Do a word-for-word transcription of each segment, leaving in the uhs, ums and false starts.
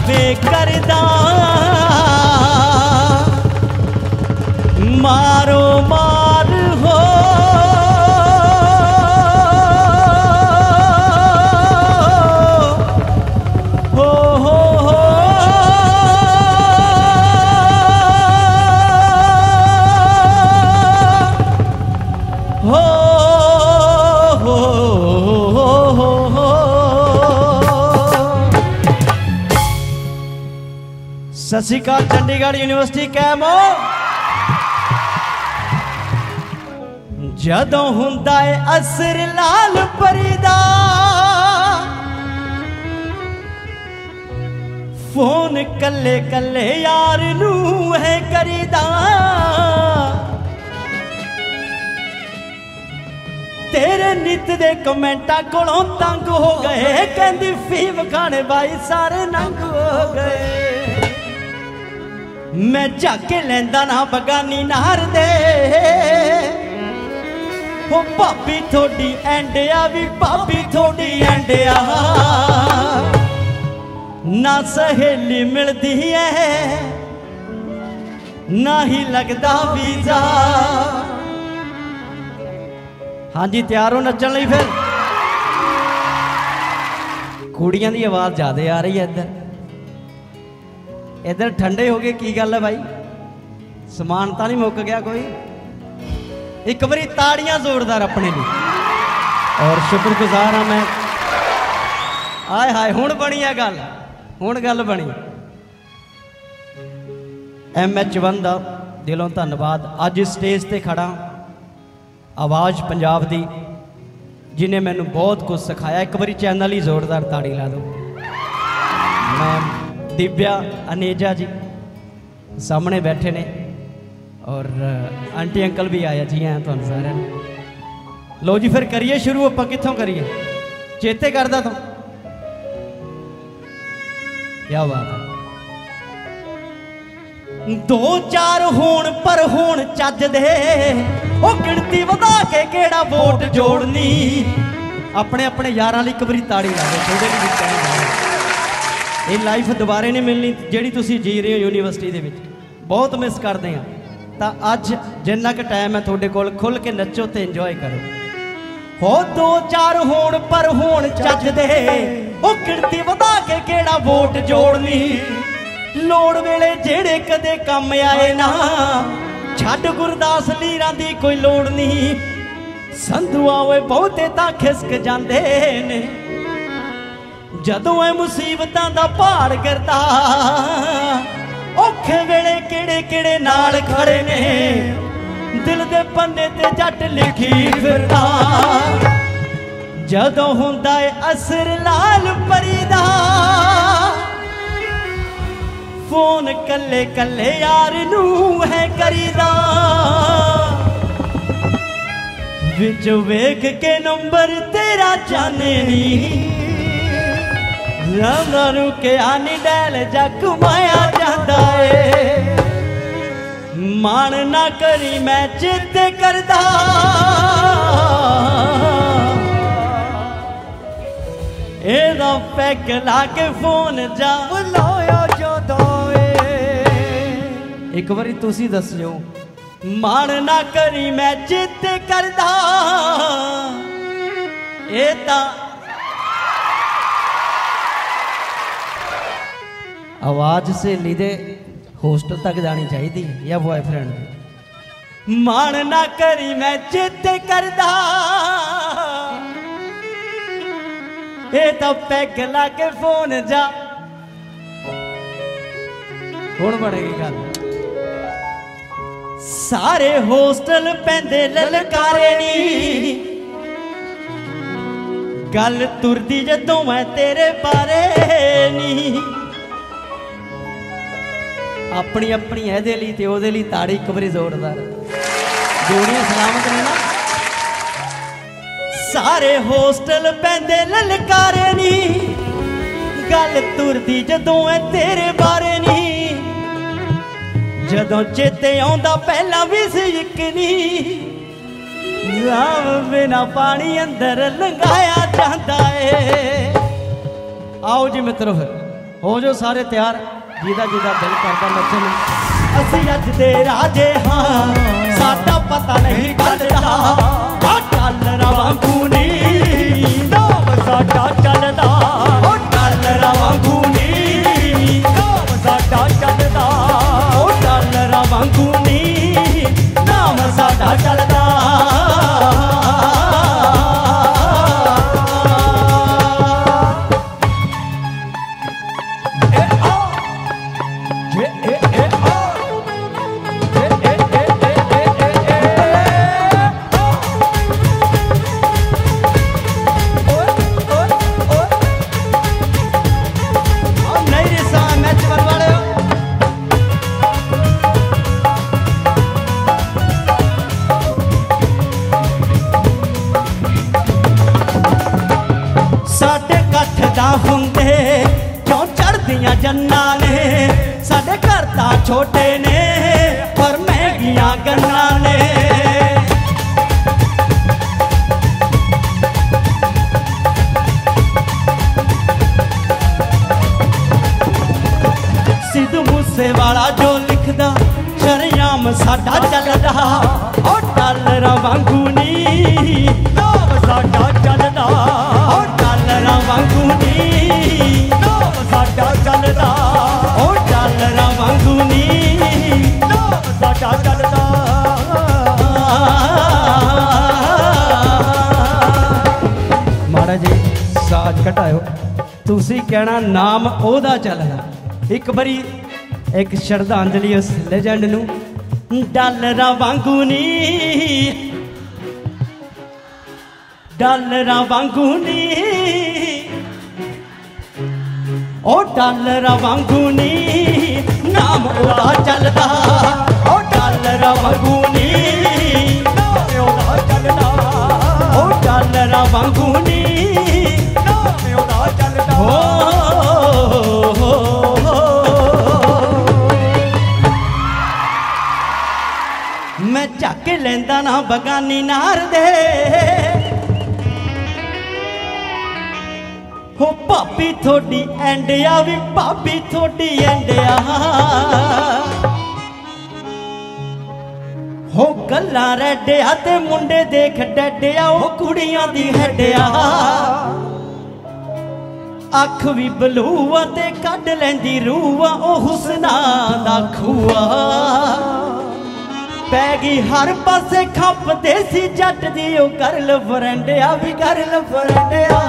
वे करदा मारो मार हो हो हो हो हो हो हो सत श्री अकाल चंडीगढ़ यूनिवर्सिटी कैमो जदों हुंदा है असर लाल परीदा फोन कल्ले कल्ले यार नू है करीदा तेरे नित दे कमेंटा कोलों तंग हो गए कहंदी फीम खाने भाई सारे नंग हो गए मैं झाके लैंदा ना बगानी नार दे हो भाभी थोड़ी एंडिया भी भाभी थोड़ी एंडिया ना सहेली मिलती है ना ही लगता वीजा। हाँ जी तैयार हो नचन लई फिर कुड़ियां दी आवाज ज्यादा आ रही है इधर इधर ठंडे हो गए की गल है भाई समान तो नहीं मुक गया कोई एक बारी ताड़ियां जोरदार अपने लिए और शुक्रगुजार हाँ मैं आए हाय हुण बनी है गल हुण गल बनी एम एच वन का दिलों धन्यवाद अज स्टेज ते खड़ा आवाज़ पंजाब दी जिन्हें मैनू बहुत कुछ सिखाया एक बारी चैनल ही जोरदार ताड़ी ला दो। मैं दिव्या अनेजा जी सामने बैठे ने और आंटी अंकल भी आया जी हैं तुहानू सारे लो जी फिर करिए शुरू आप कित्थों करिए चेते करदा तो क्या बात है दो चार होण पर होण चज दे ओ गिणती वधा के केड़ा वोट जोड़नी अपने अपने यारां लई एक बारी ताड़ी ला दो थोड़े भी जितने ये लाइफ दोबारे नहीं मिलनी जिहड़ी तुसीं जी रहे हो यूनीवर्सिटी दे विच बहुत मिस करदे आ ਤਾਂ ਅੱਜ ਜਿੰਨਾ ਕੁ ਟਾਈਮ ਹੈ ਤੁਹਾਡੇ ਕੋਲ ਖੁੱਲ ਕੇ ਨੱਚੋ ਤੇ ਇੰਜੋਏ ਕਰੋ ਹੋ ਦੋ ਚਾਰ ਹੋਣ ਪਰ ਹੋਣ ਚੱਜ ਦੇ ਉਹ ਗਿਣਤੀ ਵਧਾ ਕੇ ਕਿਹੜਾ ਵੋਟ ਜੋੜਨੀ ਲੋੜ ਵੇਲੇ ਜਿਹੜੇ ਕਦੇ ਕੰਮ ਆਏ ਨਾ ਛੱਡ ਗੁਰਦਾਸ ਲੀਰਾਂ ਦੀ ਕੋਈ ਲੋੜ ਨਹੀਂ ਸੰਧੂਆ ਓਏ ਬਹੁਤੇ ਤਾਂ ਖਿਸਕ ਜਾਂਦੇ ਨੇ ਜਦੋਂ ਇਹ ਮੁਸੀਬਤਾਂ ਦਾ ਭਾਰ ਕਰਦਾ औखे वेले केड़े केड़े नाल खड़े ने दिल दे पन्ने ते जट लिखी फिरदा जदों हुंदा है असर लाल परीदा फोन कल्ले कल्ले यार नू है करीदा विच वेख के नंबर तेरा जाने नी राम के आनी डैल जग माया जाता है मान ना करी मैं चित करदा एदा पैक ला के फोन जा बुलाया जाता है एक बारी तुसी दस्यो मान ना करी मैं चित करदा एदा आवाज सहेली दे होस्टल तक जानी चाहिए या बॉयफ्रेंड मान ना करी मैं चित करदा ये तो पैग ला के फोन जा हुण बनेगी गल सारे होस्टल पैंदे ललकारे नी गल तुरदी जदों मैं तेरे बारे नी अपनी अपनी एहदे लई ते ओहदे लई ताड़ी एक बारी जोरदार जोड़ियां सलामत ने ना सारे होस्टल पैंदे ललकारे नी गल तुरदी जदों है तेरे बारे नी जदों चेते आउंदा पहला भी सी इक नी राम बिना पानी अंदर लंघाया जाता है आओ जी मित्रों फिर हो जो सारे तैयार जिदा जिदा दिल करता नचन असी अज दे राजे हाँ साडा पता नहीं चलदा डॉलर वांगू नी नाम साडा चलदा डॉलर वांगू नी नाम साडा चलदा डॉलर वांगू नी नाम साडा चलदा हुंदे क्यों चढ़दियां जन्ना ने साडे घर ता छोटे ने पर महंगियां गन्ना ने सिद्धू मूसे वाला जो लिखदा शरियाम साडा चलदा ओ डॉलर वांगू नी नाम साडा चलदा ओ डॉलर वांगू नी नाम साडा चलदा ओ डॉलर वांगू नी नाम साडा चलदा माड़ा जी साज घटायो तुसी कहना नाम ओदा चलदा एक बारी एक श्रद्धांजलि उस लेजेंड नू डॉलर वांगू नी डॉलर वांगू नी ओ डॉलर वांगू नी नाम ओदा चलदा ओ डॉलर वांगू नी नाम ओदा चलदा ओ डॉलर वांगू नी नाम ओदा चलदा हो मैं झक लेंदा ना बगानी नार दे हो भाभी थोड़ी एंडिया भी भाभी थोड़ी एंडिया हो गल्ला रेडिया ते मुंडे देख डैडिया हो कुड़ियां दी हैडिया अख भी बलूआ ते कड लैंदी रूआ ओ हुसना दा खूआ पैगी हर पासे खप देसी जट दी ओ करल फरेंडिया भी करल फरेंडिया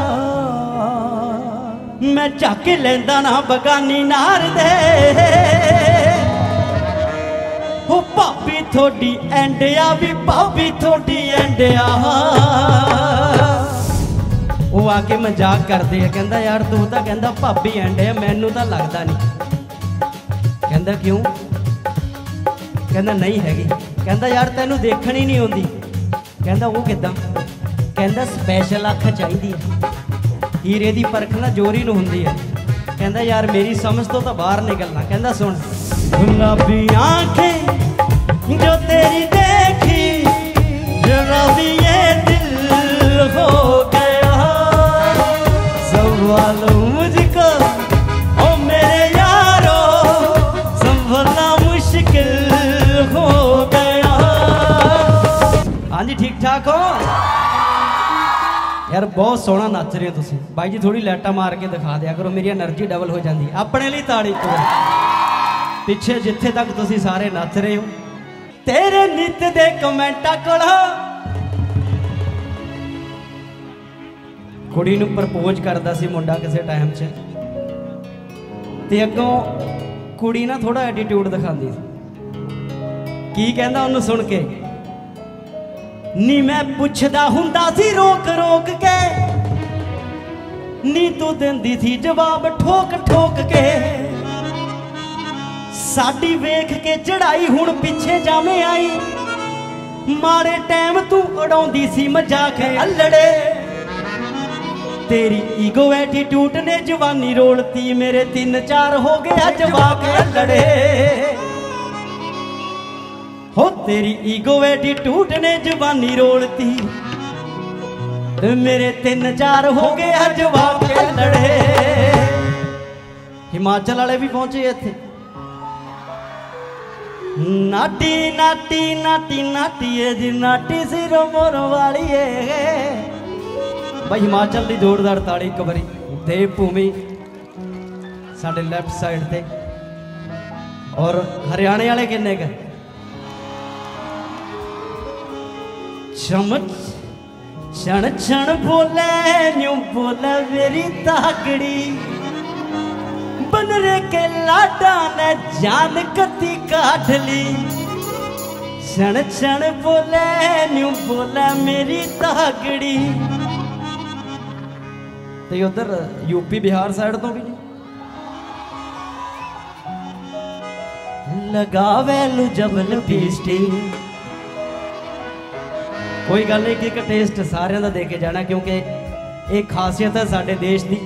मैं झक लेंदा ना बगानी नार दे हो भाभी थोड़ी एंडिया भी भाभी थोड़ी एंडिया वो आके मजाक करदे है कहंदा यार तू तां कहंदा भाभी एंडिया मैनू तां लगदा नहीं कहंदा क्यों कहंदा नहीं हैगी कहंदा यार तैनू देखण ही नहीं आउंदी कहंदा वो किदां कहंदा स्पैशल अख चाहीदी है हीरे दी परख ना जोरी नूं हुंदी है कहंदा यार मेरी समझ तो तां बाहर निकलना कहंदा सुन गुलाबी आंखें जो तेरी देखी जरा भी ये दिल हो गया सवाल मुझको ओ मेरे यारो संभलना मुश्किल हो गया हाँ जी ठीक ठाक हो यार बहुत सोहना नच रहे हो तुसी बाई जी थोड़ी लाइटा मार के दिखा दिया करो मेरी एनर्जी डबल हो जाती अपने लिए ताड़ी पिछे जिथे तक तुसी सारे नच रहे हो तेरे नित दे कमेंटा कोल कुड़ी नूं प्रपोज करदा सी मुंडा किसी टाइम च ते अगों कुड़ी ना थोड़ा एटीट्यूड दिखाती की कहंदा उन्होंने सुन के नी मैं पुछदा हुंदा सी रोक रोक के नी तू दिंदी थी जवाब ठोक ठोक के साडी वेख के चढ़ाई हुण पिछे जावे आई माड़े टाइम तू उड़ाउंदी सी मजाक अल्लड़े तेरी ईगो एटीट्यूड ने जवानी रोलती मेरे तीन चार हो गया जवाक अल्लड़े हो तेरी ईगो एटीट्यूड ने जवानी रोलती मेरे तीन चार हो गया जवाब लड़े हिमाचल वाले भी पहुंचे इत्थे। नाटी नाटी नाटी नाटी है जी नाटी सिरों मोरों वाली है। भाई हिमाचल की जोरदार ताड़ी एक बारी। देवभूमि साडे लैफ्ट साइड ते और हरियाणे वाले किन्ने का चमच क्षण क्षण बोले न्यू बोले मेरी ताकड़ी बनरे के लाडा ने जान कती काट ली। क्षण क्षण बोले न्यू बोले मेरी ताकड़ी। तो उधर यूपी बिहार साइड तो भी नहीं लगावे लू जबल पीस्टी। कोई गल नहीं कि एक टेस्ट सारे का दे के जाना क्योंकि एक खासियत है साडे देश की।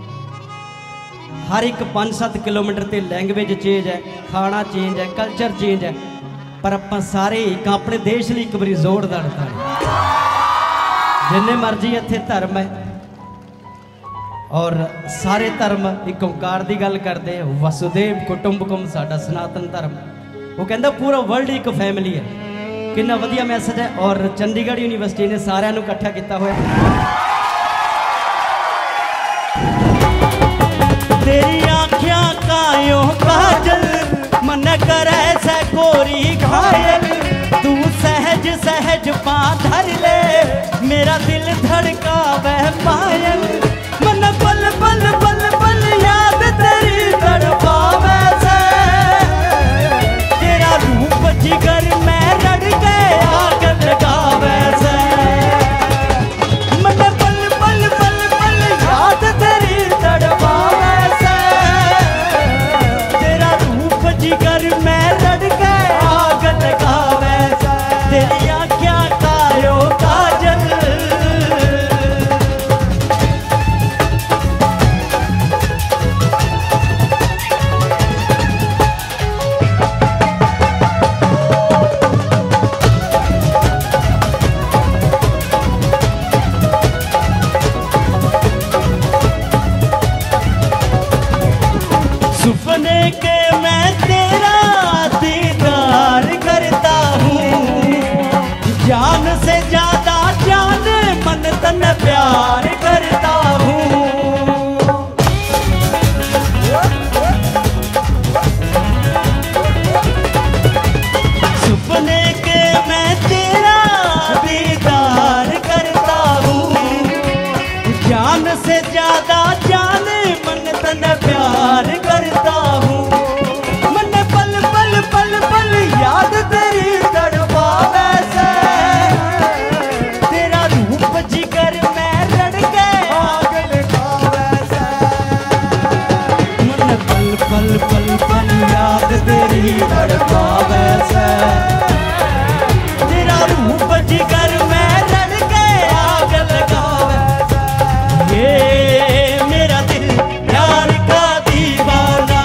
हर एक पाँच सत्त किलोमीटर ते लैंग्वेज चेंज है, खाना चेंज है, कल्चर चेंज है, पर आप सारे एक अपने देश लिए एक बारी जोरदार ताड़ी। जिन्ने मर्जी इत्थे धर्म है और सारे धर्म एक ओंकार की गल करते हैं। वसुदेव कुटुंबकम साडा सनातन धर्म वो कहता पूरा वर्ल्ड एक फैमिली है। कितना वधिया मैसेज है। और चंडीगढ़ यूनिवर्सिटी ने सारिਆਂ ਨੂੰ इकट्ठा किया हुआ। तेरी आँखियाँ कायो काजल मन करे से गोरी घायल। तू सहज सहज पा धर ले मेरा दिल धड़का वह पायल। मन पल पल पल पल याद तेरी तड़पावे से तेरा रूप जिगर में रड़ के आग लगावे से। मन पल पल पल पल याद तेरी तड़पावे से तेरा रूप जिगर में रड़ के आग लगावे से। तेरी आँखियाँ कायो काजल सुपने के मैं तेरा दीदार करता हूँ। जान से ज्यादा जान मन तन प्यार करता हूँ। सुपने के मैं तेरा दीदार करता हूँ। जान से ज्यादा जान मन तन प्यार करता हूँ। मन पल पल पल पल याद तेरी तड़पावे से तेरा रूप जिगर में रड़ के आग लगावे से। मन पल पल पल पल याद तेरी तड़पावे से तेरा रूप जिगर में रड़ के आग लगावे से। ये मेरा दिल यार का दीवाना,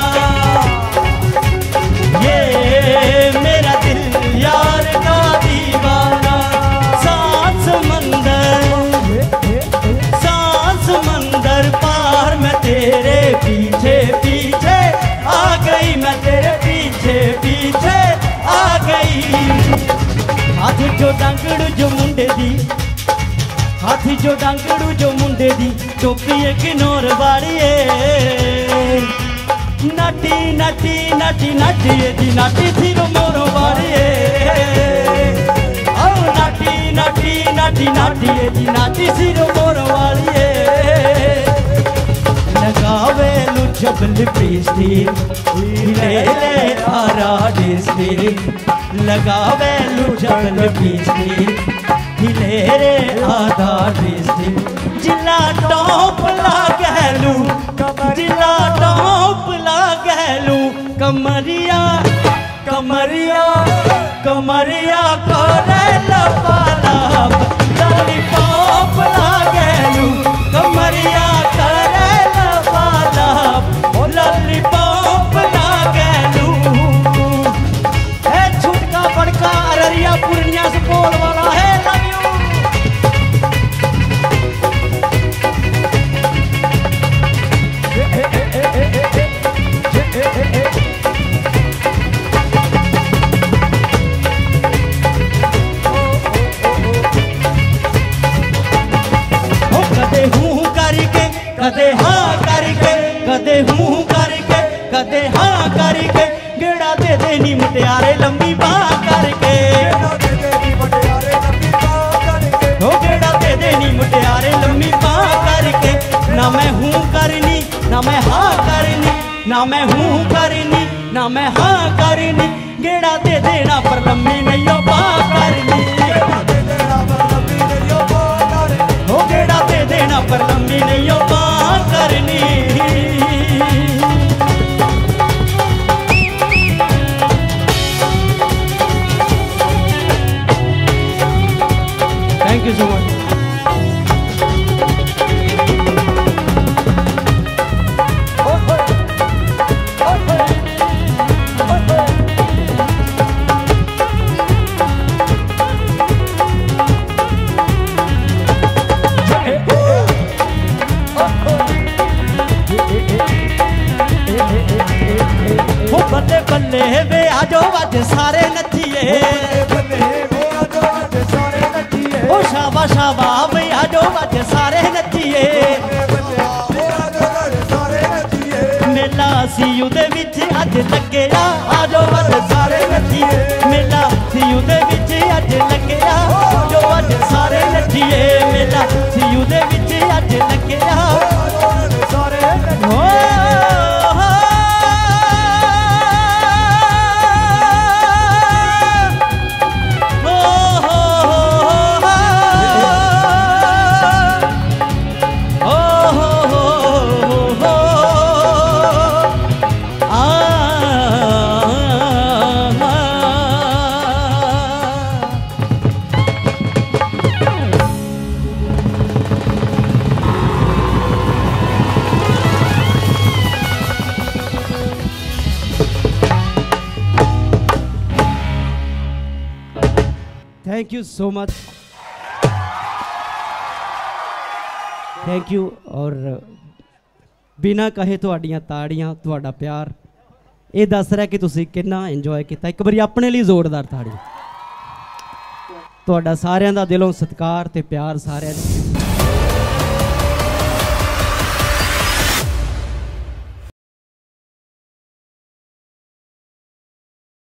ये मेरा दिल यार का दीवाना। सात समंदर सात समंदर पार मैं तेरे पीछे पीछे आ गई। मैं तेरे पीछे पीछे आ गई। हाथ जो डांगड़ू जो मुंडे दी हाथी जो डांगड़ू जो मुंडे दी टोपी इग्नोर वाली है। नाटी नाटी नाटी नाटी जी नाटी थी रो मोरो वाली है। आओ नाटी नाटी नाटी नाटी जी नाटी थी रो मोरो वाली है। लगावे लू जबल पीस्टी ले ले आरा डिस्टी। लगावे लू जबल पीस्टी हिलेरे आधा डिस्टी। जिला टॉप ला गहलू जिला टॉप ला गहलू। कमरिया कमरिया कमरिया करे लपालाप लॉलीपॉप ला गहलू। कमरिया करे लपालाप लॉलीपॉप ला गहलू। है छुटका बड़का अररिया पूर्णिया से बोल वाला है। लव यू ना मैं हूँ करनी ना मैं हाँ करनी, गेड़ा दे देना पर लम्मी नहीं हो पा करनी, हो गेड़ा दे देना पर लम्मी नहीं हो पा करनी। Thank you so much. बल्ले बल्ले वे आजो अज सारे नचिए, ओ शाबा शाबा वे आजो अज सारे नचिए, मेला सीयू दे विच अज लगे आ, आजो अज सारे नचिए, मेला सीयू दे विच अज लगे आ, जो अज सारे नचिए, मेला सीयू दे विच अज लगे आ, हो thank you so much, thank you. और बिना कहे तुहाड़ियां ताड़ियां तुहाड़ा प्यार ये दस रहा कि तुसी कितना इंजॉय किया। एक बारी अपने लिए जोरदार ताड़ी। तुहाड़ा सारियां दा दिलों सत्कार ते प्यार सारियां